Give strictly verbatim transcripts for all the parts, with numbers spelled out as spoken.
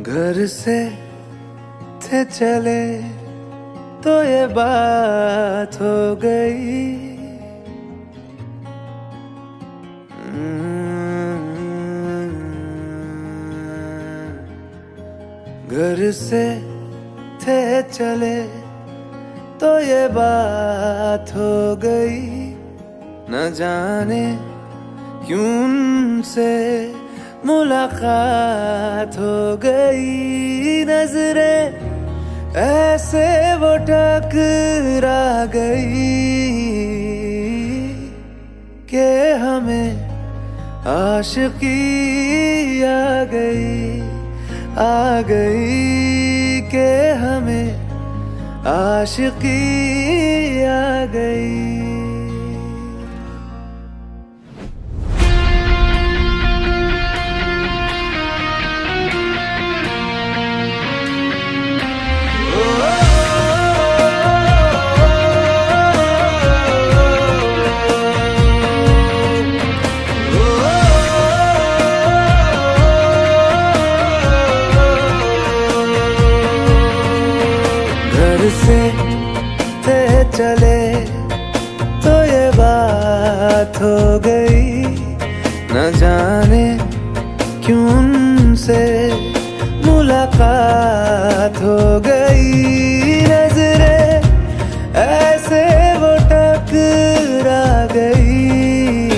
घर से थे चले तो ये बात हो गई। घर से थे चले तो ये बात हो गई। न जाने क्यों उनसे मुलाकात हो गई। नजरें ऐसे वो टकरा गई कि हमें आशिकी आ गई आ गई कि हमें आशिकी आ गई। घर से थे चले तो ये बात हो गई। न जाने क्यों उनसे मुलाकात हो गई। नजरें ऐसे वो टकरा गई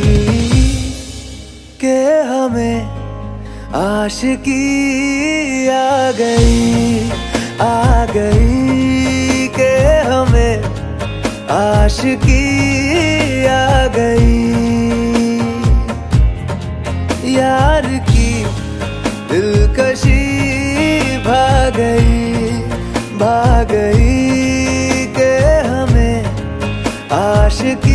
कि हमें आशिकी आ गई आ गई कि हमें आशिकी आ गई। यार की दिलकशी भाग गई भाग गई कि हमें आशिकी